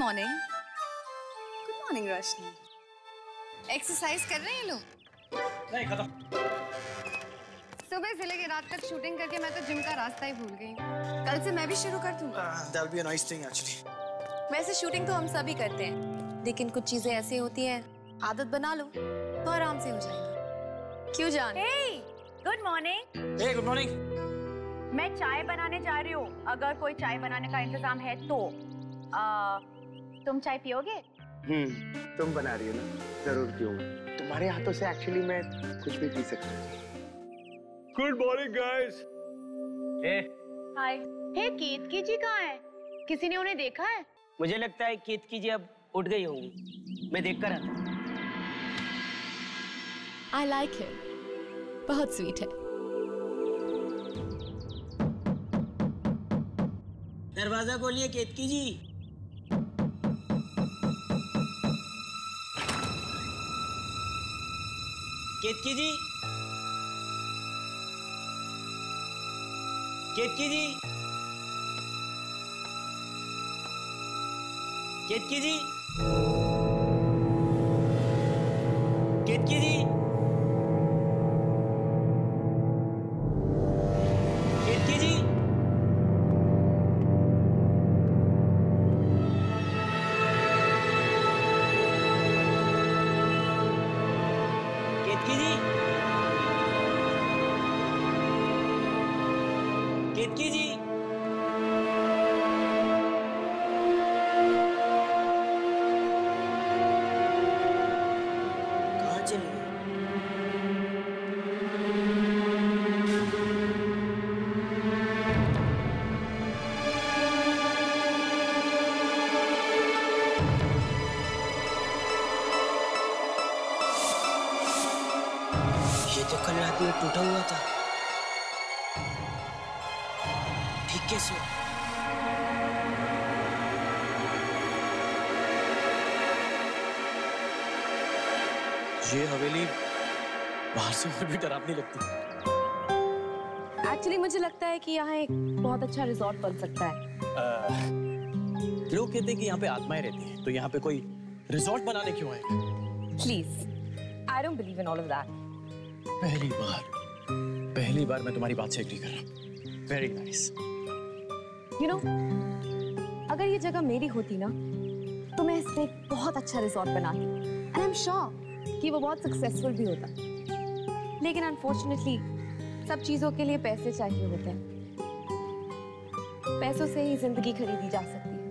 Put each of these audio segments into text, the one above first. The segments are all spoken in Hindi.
Morning. Good morning Roshni. Exercise कर रहे हैं लोग? नहीं, खत्म। सुबह से लेकर रात तक शूटिंग करके मैं तो जिम का रास्ता ही भूल गई। कल से मैं भी शुरू कर दूंगा। That would be a nice thing actually. वैसे शूटिंग तो हम सभी करते हैं, लेकिन कुछ चीजें ऐसी होती हैं, आदत बना लो तो आराम से हो जाएगा। क्यों जान? Hey, good morning. Hey, good morning. मैं चाय बनाने जा रही हूँ। अगर कोई चाय बनाने का इंतजाम है तो तुम चाय पियोगे? तुम बना रही हो ना, जरूर पीऊंगा। तुम्हारे हाथों से एक्चुअली मैं कुछ भी पी सकता हूँ। Good morning guys. Hi. Hey, Ketaki ji कहाँ है? किसी ने उन्हें देखा है? मुझे लगता है केतकी जी अब उठ गई होंगी। मैं देखकर आता हूँ। I like him. बहुत स्वीट है। दरवाजा खोलिए केतकी जी। केतकी जी, केतकी जी, केतकी जी, केतकी जी, केतकी जी, केतकी जी, केतकी जी, कहाँ चली गई? ये तो कल रात में टूटा हुआ था। ठीक कैसे? ये हवेली बाहर से और भी डरावनी लगती है। एक्चुअली मुझे लगता है कि यहाँ एक बहुत अच्छा रिजॉर्ट बन सकता है। लोग कहते हैं कि यहाँ पे आत्माएं रहती हैं, तो यहाँ पे कोई रिजॉर्ट बनाने क्यों आए? Please, I don't believe in all of that. पहली बार मैं तुम्हारी बात से एग्री कर रहा हूँ। Very nice. यू नो, अगर ये जगह मेरी होती ना, तो मैं इसमें एक बहुत अच्छा रिजॉर्ट बनाती। एंड आई एम श्योर कि वो बहुत सक्सेसफुल भी होता। लेकिन अनफॉर्चुनेटली सब चीजों के लिए पैसे चाहिए होते हैं। पैसों से ही जिंदगी खरीदी जा सकती है।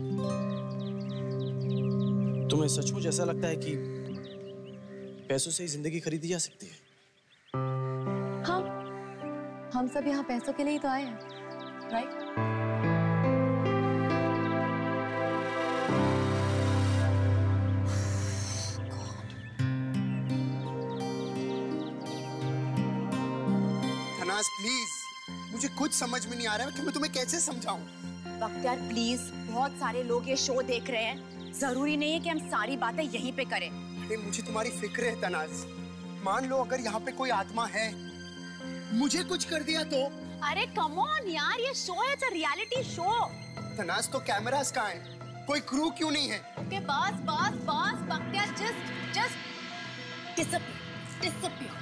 तुम्हें सचमुच ऐसा लगता है कि पैसों से ही जिंदगी खरीदी जा सकती है? हाँ, हम सब यहाँ पैसों के लिए ही तो आए हैं, राइट? तनाज प्लीज, मुझे कुछ समझ में नहीं आ रहा है कि मैं तुम्हें कैसे समझाऊं। बख्तियार प्लीज, बहुत सारे लोग ये शो देख रहे हैं। जरूरी नहीं है कि हम सारी बातें यहीं पे करें। अरे मुझे तुम्हारी फिक्र है तनाज। मान लो अगर यहाँ पे कोई आत्मा है, मुझे कुछ कर दिया तो? अरे कम ऑन यार, ये शो है, it's a reality show. Tanaz तो कैमरास कहाँ हैं? कोई क्रू क्यों नहीं है? ओके बस बस बस बख्तियार, जस्ट डिसअपीयर।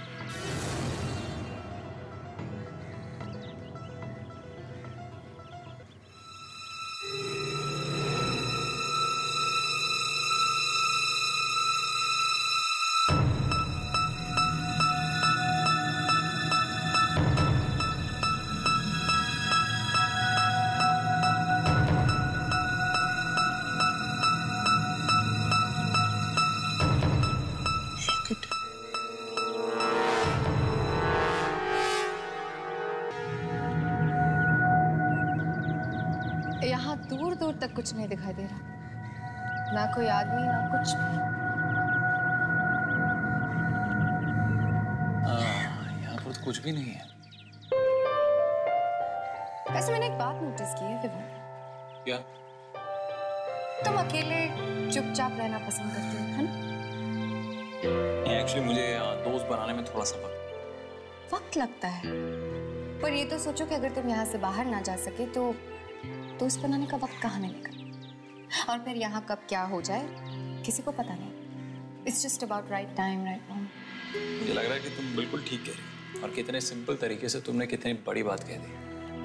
यहाँ दूर दूर तक कुछ नहीं दिखाई दे रहा, ना कोई आदमी ना कुछ भी। यहाँ पर तो कुछ भी नहीं है। वैसे मैंने एक बात नोटिस की है विवान। क्या? तुम अकेले चुपचाप रहना पसंद करते हो, है ना? एक्चुअली मुझे दोस्त बनाने में थोड़ा सा वक्त लगता है, पर ये तो सोचो कि अगर तुम यहाँ से बाहर ना जा सके तो दोस्त बनाने का वक्त कहाँ मिलेगा? और फिर यहाँ कब क्या हो जाए किसी को पता नहीं। It's just about right time right now. मुझे लग रहा है कि तुम बिल्कुल ठीक कह रही हो और कितने सिंपल तरीके से तुमने कितनी बड़ी बात कह दी।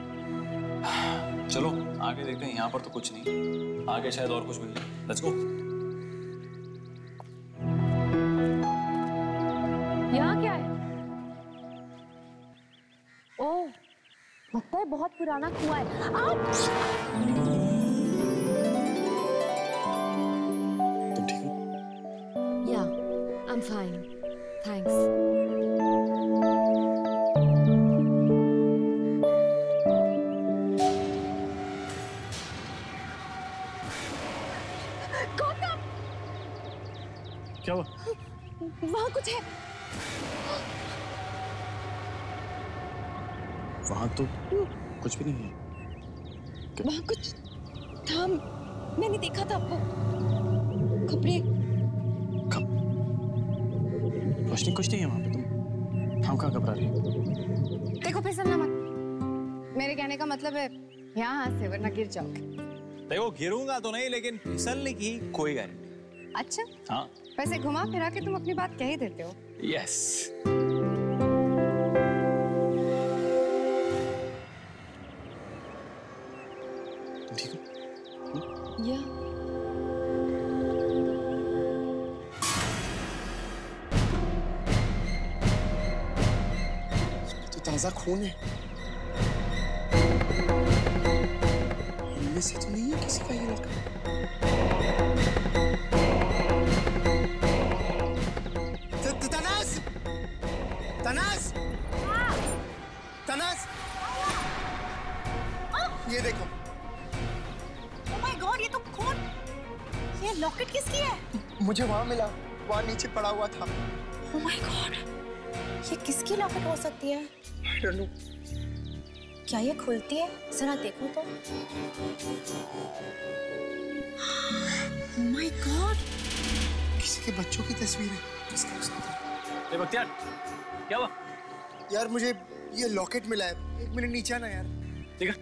चलो आगे देखते हैं, यहाँ पर तो कुछ नहीं, आगे शायद और कुछ मिल जाए। Let's go. यहाँ क्या है? ओह, लगता है बहुत पुराना कुआं है। तुम ठीक हो? या, आई एम फाइन, थैंक्स। क्या हुआ? वहाँ कुछ है। वहाँ तो कुछ भी नहीं है। वहाँ कुछ था, मैंने देखा था वो कपड़े। रोशनी कुछ नहीं है वहाँ पे, तुम हम कहाँ घबरा रही हो? देखो फिसलना मत, मेरे कहने का मतलब है यहाँ से वरना गिर जाओगे। देखो गिरूंगा तो नहीं, लेकिन फिसलने की कोई गारंटी। अच्छा, हाँ वैसे घुमा फिरा के तुम अपनी बात कह ही देते हो। यस। तुम ठीक हो? या तो ताजा खून है, इनमें से तो नहीं है किसी का ये लड़का। तनास, तनास, तनास, ये देखो। ओह माय गॉड, ये तो खून। ये लॉकेट किसकी है? मुझे वहां मिला, वहां नीचे पड़ा हुआ था। ओह माय गॉड, ये किसकी लॉकेट हो सकती है? I don't know. क्या ये खुलती है? जरा देखो तो। ओह माय गॉड, किसी के बच्चों की तस्वीर है। किसका हो सकता है? ए बख्तियार, क्या हुआ? यार मुझे ये लॉकेट मिला है, एक मिनट नीचे आना यार। देखा?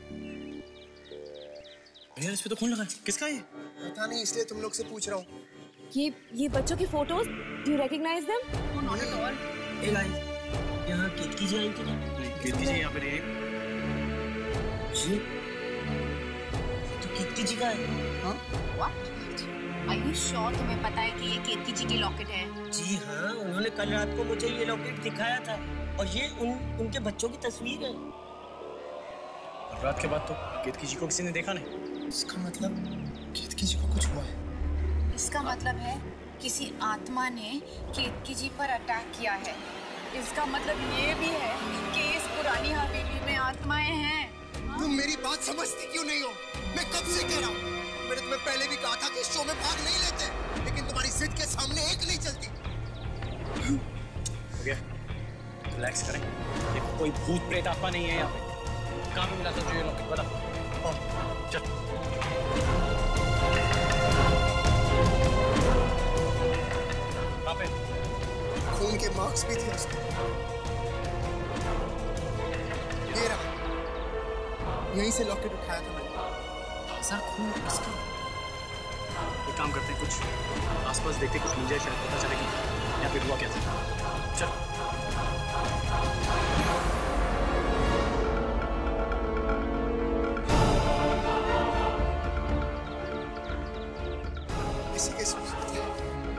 भैया इस पे तो खून लगा है, किसका है ये? पता नहीं, इसलिए तुम लोग से पूछ रहा हूँ। ये बच्चों की photos, do you recognise them? Not at all. ए गाइस, यहाँ केतकी जी आई थी ना? केतकी जी यहाँ पे नहीं। ये तो केतकी जी का है। हाँ? व्हाट? आर यू श्योर तुम्हें पता है कि ये केतकी जी की लॉकेट है? जी हाँ, उन्होंने कल रात को मुझे ये लॉकेट दिखाया था और ये उनके बच्चों की तस्वीर है। और रात के बाद तो केतकी जी को किसी ने देखा नहीं। इसका मतलब केतकी जी को कुछ हुआ है। इसका मतलब है किसी आत्मा ने केतकी जी पर अटैक किया है। इसका मतलब ये भी है कि इस पुरानी हवेली में आत्माएं हैं। तुम मेरी बात समझती क्यों नहीं हो? मैं कब से कह रहा हूँ। मैंने तुम्हें पहले भी कहा था कि इस शो में भाग नहीं लेते, लेकिन तुम्हारी जिद के सामने एक नहीं चलती। हो गया, रिलैक्स करें। देखो कोई भूत प्रेत आत्मा नहीं है यहाँ पे। कहाँ पे मिला था ये लॉकेट, बता। चल। कहाँ पे? खून के मार्क्स भी थे उसमें। ये रहा, यहीं से लॉकेट उठाया था मैंने। ऐसा खून किसका? एक काम करते हैं, कुछ आसपास देखते, कुछ मिल जाए, शायद पता चले कि यहाँ पे हुआ क्या था। चल। किसी के सूरत है।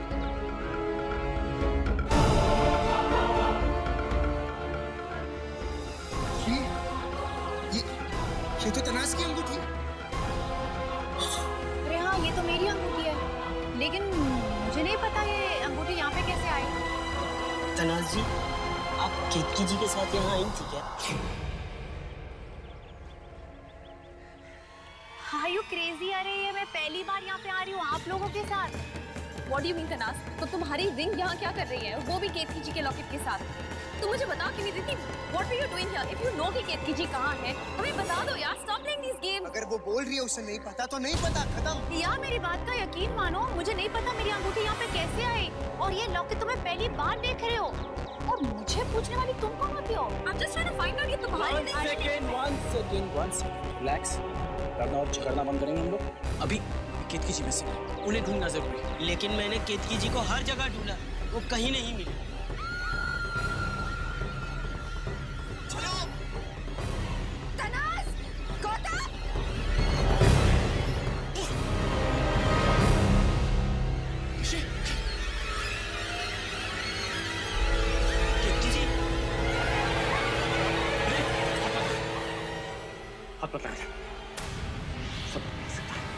ये तो तनास की अंगूठी। अरे हाँ, ये तो मेरी अंगूठी है, लेकिन मुझे नहीं पता ये अंगूठी यहाँ पे कैसे आई। तनाज जी, आप केतकी जी के साथ यहाँ आई थी क्या? Are you crazy? अरे ये मैं पहली बार यहाँ पे आ रही हूँ आप लोगों के साथ। What do you mean, तनास? तो तुम्हारी रिंग यहाँ क्या कर रही है? वो भी केतकी जी के लॉकेट के साथ। तुम मुझे बता क्यों नहीं देती? What were you doing here? If you know कि केतकी जी कहाँ है, हमें बता दो यार। Stop playing these games. अगर वो बोल रही है उसे नहीं पता तो नहीं पता, खत्म। यार मेरी बात का यकीन मानो, मुझे नहीं पता मेरी अंगूठी यहाँ पे कैसे आई, और ये लॉकेट तुम्हें पहली बार देख रहे हो और मुझे पूछने वाली तुम कौन होती हो? I'm just trying to find out ये तुम्हारी One second. रिलैक्स। करना और झगड़ना बंद करेंगे हम लोग। अभी केतकी जी मिसिंग है, उन्हें ढूंढना जरूरी है। लेकिन मैंने केतकी जी को हर जगह ढूंढा, वो कहीं नहीं मिली। चलो तनाज, गौतम, केतकी जी हाथ मत लगा, सब हो सकता है।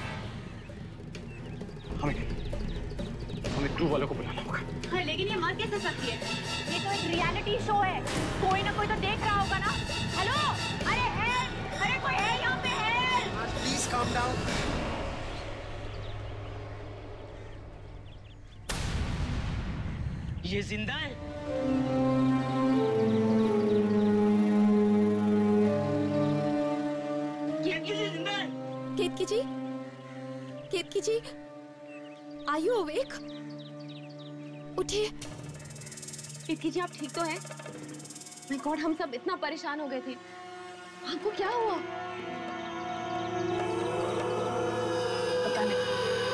हमें क्रू वालों को बुलाना होगा। हाँ, लेकिन ये मर कैसे सकती है? ये तो एक रियलिटी शो है, कोई ना कोई तो देख रहा होगा ना। हेलो, अरे हेल्प, अरे कोई है यहाँ पे? Help, please calm down. ये जिंदा है? केतकी जी जिंदा है? Ketaki ji, Ketaki ji, are you awake? उठिए। केतकी जी, आप ठीक तो हैं? माय गॉड, हम सब इतना परेशान हो गए थे। आपको क्या हुआ? पता नहीं,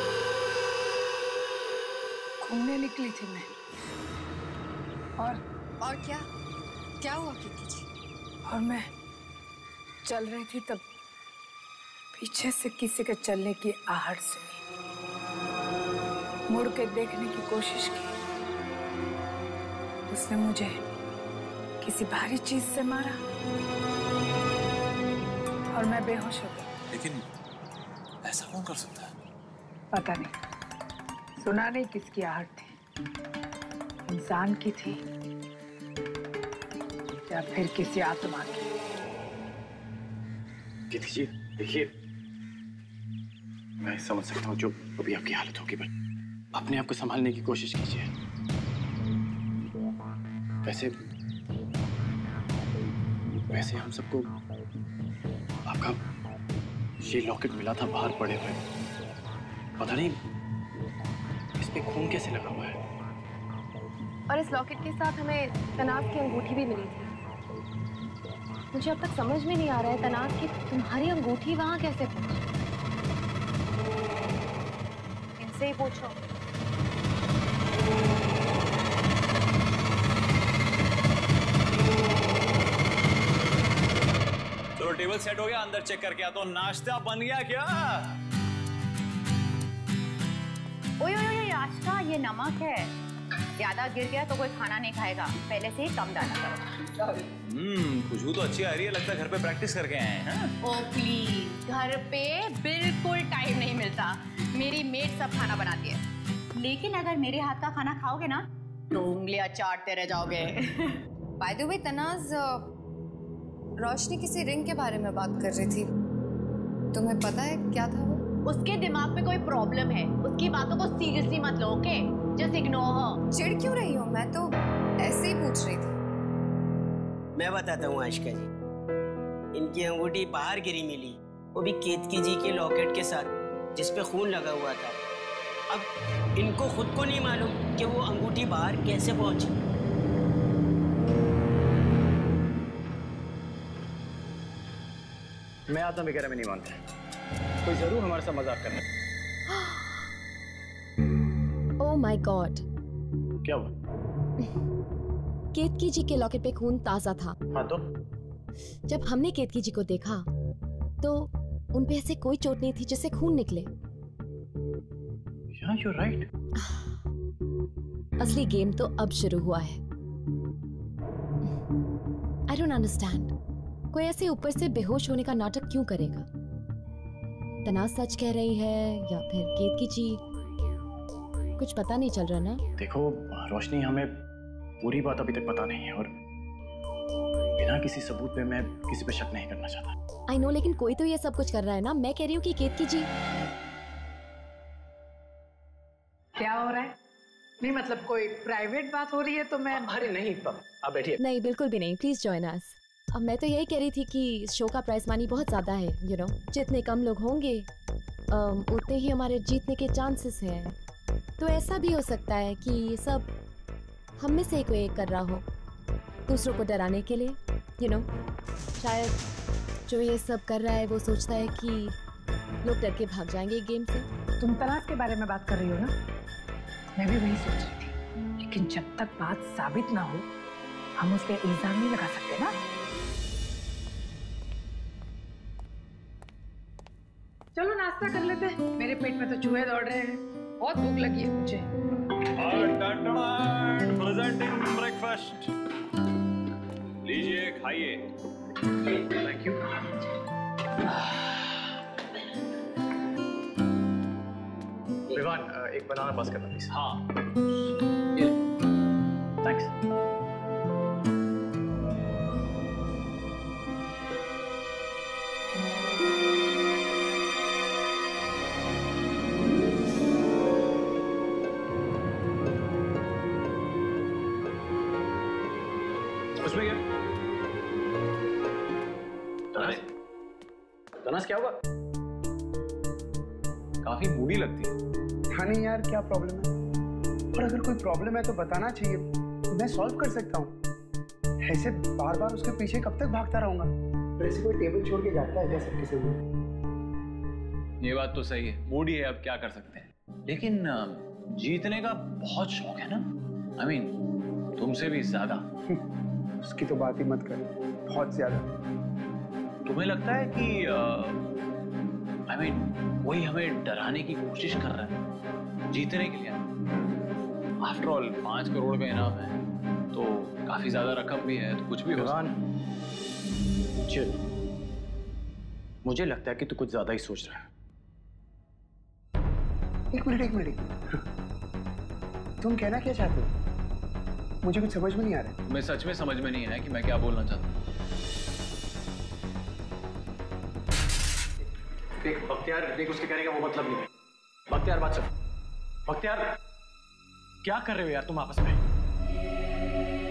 घूमने निकली थी मैं। और क्या हुआ केतकी जी? और मैं चल रही थी तब पीछे से किसी के चलने की आहट सुनी। मुड़ के देखने की कोशिश की, उसने मुझे किसी भारी चीज से मारा और मैं बेहोश हो गई। लेकिन ऐसा कौन कर सकता है? पता नहीं, सुना नहीं किसकी आहट थी, इंसान की थी या फिर किसी आत्मा की। केतकी जी देखिए, मैं समझ सकता हूँ जो अभी आपकी हालत होगी, पर अपने आप को संभालने की कोशिश कीजिए। वैसे हम सबको आपका ये लॉकेट मिला था बाहर पड़े हुए, पता नहीं इस पे खून कैसे लगा हुआ है। और इस लॉकेट के साथ हमें तनाव की अंगूठी भी मिली थी। मुझे अब तक समझ में नहीं आ रहा है तनाव की तुम्हारी अंगूठी वहां कैसे पहुंची। इनसे ही पूछो। चलो टेबल सेट हो गया, अंदर चेक करके आता हूँ। नाश्ता बन गया क्या? ओए ओए ओए, आशका, ये नमक है, ज्यादा गिर गया तो कोई खाना नहीं खाएगा, पहले से ही कम डाला करो। खुशबू तो अच्छी आ रही है, लगता है घर पे प्रैक्टिस करके आए हैं। हाँ? ओ प्लीज, घर पे बिल्कुल टाइम नहीं मिलता, मेरी मेड सब खाना बनाती है। लेकिन अगर मेरे हाथ का खाना खाओगे ना तो उंगलियां चाटते रह जाओगे। बाय द वे तनाज, रोशनी किसी रिंग के बारे में बात कर रही थी, तुम्हें पता है क्या था वो? उसके दिमाग में कोई प्रॉब्लम है, उसकी बातों को सीरियसली मत लो, ओके? Just ignore her. चिढ़ क्यों रही हो? मैं तो ऐसे ही पूछ रही थी। मैं बताता हूँ आशिका जी, इनकी अंगूठी बाहर गिरी मिली, वो भी केतकी जी के लॉकेट के साथ जिसपे खून लगा हुआ था। अब इनको खुद को नहीं मालूम कि वो अंगूठी बाहर कैसे पहुंची। मैं आत्मा वगैरह में नहीं मानता, कोई जरूर हमारे साथ मजाक कर रहा है। ओह माय गॉड, क्या हुआ? केतकी जी के लॉकेट पे खून ताजा था। हाँ तो? जब हमने केतकी जी को देखा तो उन पे ऐसे कोई चोट नहीं थी जिससे खून निकले। Yeah, you're right. असली गेम तो अब शुरू हुआ है। I don't understand. कोई ऐसे ऊपर से बेहोश होने का नाटक क्यों करेगा? तनाज सच कह रही है या फिर केतकी जी? कुछ पता नहीं चल रहा ना। देखो रोशनी, हमें पूरी बात अभी तक पता नहीं है और बिना किसी सबूत पे मैं किसी पे शक नहीं करना चाहता। I know, लेकिन कोई तो ये सब कुछ कर रहा है ना। मैं कह रही हूँ कि केतकी जी। क्या हो रहा है? नहीं मतलब कोई प्राइवेट बात हो रही है तो मैं। अरे नहीं, आप बैठिए। नहीं, बिल्कुल भी नहीं, प्लीज जॉइन अस। अब मैं तो यही कह रही थी कि शो का प्राइस मनी बहुत ज्यादा है, यू नो। जितने कम लोग होंगे उतने ही हमारे जीतने के चांसेस हैं। तो ऐसा भी हो सकता है कि ये सब हम में से कोई एक कर रहा हो, दूसरों को डराने के लिए, यू नो। शायद जो ये सब कर रहा है वो सोचता है कि लोग डर के भाग जाएंगे गेम से। तुम तलाश के बारे में बात कर रही हो ना? मैं भी वही सोच रही थी, लेकिन जब तक बात साबित ना हो हम उस पर इल्जाम नहीं लगा सकते ना। चलो नाश्ता कर लेते हैं, मेरे पेट में तो चूहे दौड़ रहे हैं, बहुत भूख लगी है मुझे। प्रेजेंटिंग ब्रेकफास्ट, लीजिए खाइए। Thank you. विवान, एक बनाना पास करना प्लीज। हाँ, थैंक्स। उसमें क्या? तनास क्या होगा? काफी मूडी लगती है। हाँ नहीं यार, क्या प्रॉब्लम है? और अगर कोई प्रॉब्लम है तो बताना चाहिए, मैं सॉल्व कर सकता हूँ। ऐसे बार बार उसके पीछे कब तक भागता रहूंगा? और ऐसे कोई टेबल छोड़ के जाता है क्या सबके सब? ये बात तो सही है, मूडी है, अब क्या कर सकते हैं। लेकिन जीतने का बहुत शौक है ना, I mean, तुमसे भी ज्यादा। उसकी तो बात ही मत कर, बहुत ज्यादा। तुम्हें लगता है कि I mean, कोई हमें डराने की कोशिश कर रहा है जीतने के लिए? आफ्टर ऑल 5 करोड़ का इनाम है, तो काफी ज्यादा रकम भी है, तो कुछ भी हो सकता है। चिल, मुझे लगता है कि तू कुछ ज्यादा ही सोच रहा है। एक मिनट। तुम कहना क्या चाहते हो? मुझे कुछ समझ में नहीं आ रहा है। तुम्हें सच में समझ में नहीं आया कि मैं क्या बोलना चाहता हूँ? देख बख्तियार, देख उसके कहने का वो मतलब नहीं है। बख्तियार बात सुन। बख्तियार, क्या कर रहे हो यार तुम आपस में?